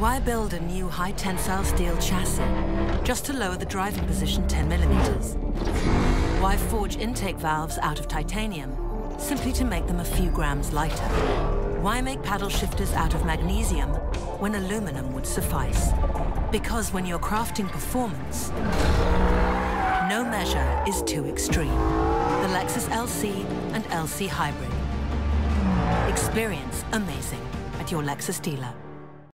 Why build a new high-tensile steel chassis just to lower the driving position 10 millimeters? Why forge intake valves out of titanium simply to make them a few grams lighter? Why make paddle shifters out of magnesium when aluminum would suffice? Because when you're crafting performance, no measure is too extreme. The Lexus LC and LC Hybrid. Experience amazing at your Lexus dealer.